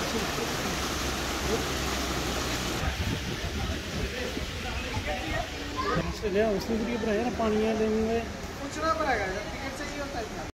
उसने भी बनाया ना पानी लेने में पूछना पड़ेगा टिकट चाहिए होता है।